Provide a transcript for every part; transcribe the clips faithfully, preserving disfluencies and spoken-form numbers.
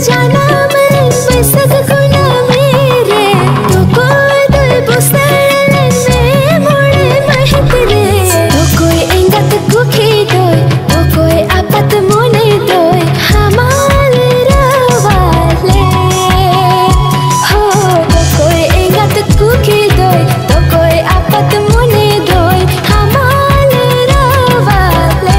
जाना मैं बैसक गुना मेरे तो कोई दे बुसले ने मोड़े महक रे तो कोई इंगत कुखी दोय तो कोई आपत मोने दोय हमारे रवाले हो तो कोई इंगत कुखी दोय तो कोई आपत मोने दोय हमारे रवाले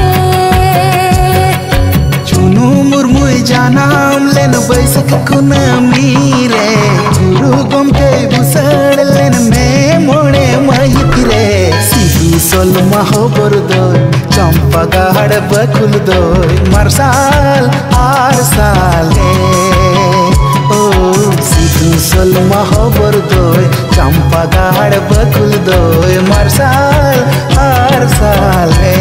चुनु मुर्मु जानम लेन बैसक कुना मीरे गुरु गम के बुसड़ लेन में मोड़े महित रे सिद्धू सोल महो बरदोय चंपा गाड़ बकुल दोय मरसाल आर साले ओ सिद्धू सोल महो बरदोय चंपा गाड़ बकुल दोय मरसाल आर साले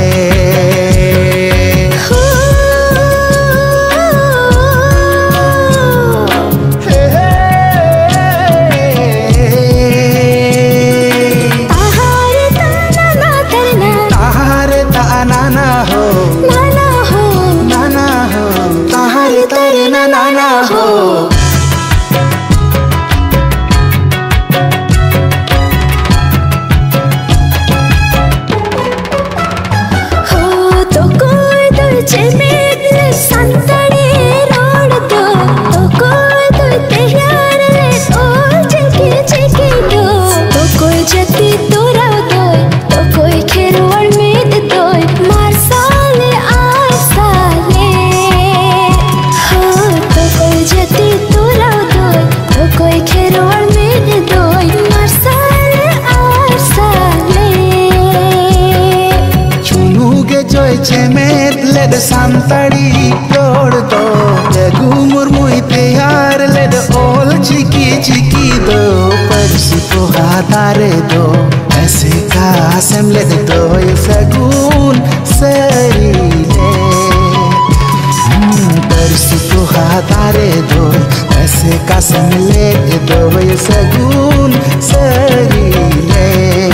नाना हो हो तो कोई तुझे मेरे संतरे रोड दो तो कोई तुझे यार ले ओ चिकी चिकी दो तो कोई जती तोरा दो तो कोई खेरवड़ में दे दो मार साले आर साले जती तोरा दोय तो कोई खेरवड़ में दे दोय मरसाले आर साले चुनु गे जोय चेमेत लेद सांताड़ी रोड दो यगु मुर्मुई प्यार लेद ओल चिकी चिकी दो परसी को हादारे दो ऐसे कासम लेद दो ये सगुन सरी ले परसी को हादारे दो ऐसे कसम ले दो ये सगुन सरी ले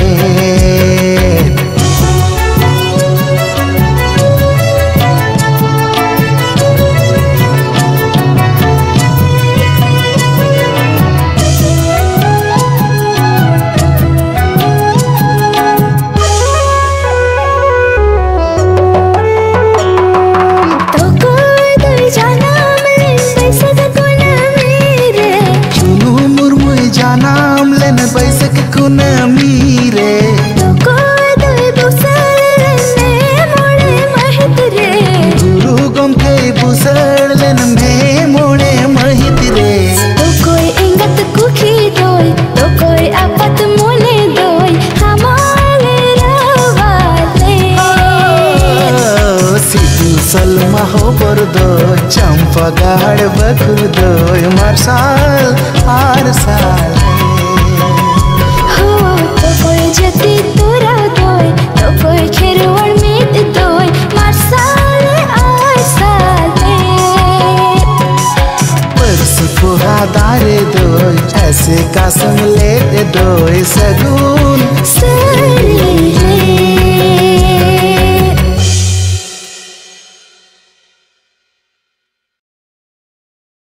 नाम लेन बैसक कुना मीरे तो कोई दे बुसड़ ने मोड़े महित रे गुरु गम के बुसड़ लेन में मोड़े महित रे तो कोई इंगत कुखी दोय तो कोई आपत मोने दोय हमारे रवाले सिद्धू सोल महो बरदोय चंपा गाड़ बकुल दोय मरसाल आर साल जती तोरा दोय तो कोई खेरवड़ में दे दोय मरसाले आर साले परसी को हादारे दोय ऐसे कसम ले दोय सगुन